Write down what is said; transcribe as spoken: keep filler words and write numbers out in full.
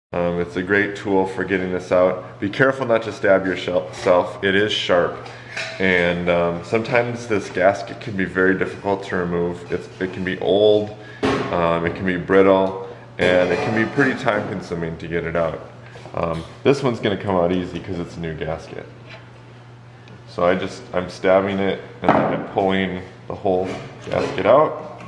Um, it's a great tool for getting this out. Be careful not to stab yourself. It is sharp, and um, sometimes this gasket can be very difficult to remove. It's, it can be old, um, it can be brittle, and it can be pretty time consuming to get it out. Um, this one's going to come out easy because it's a new gasket. So I just, I'm stabbing it and then I'm pulling the whole gasket out.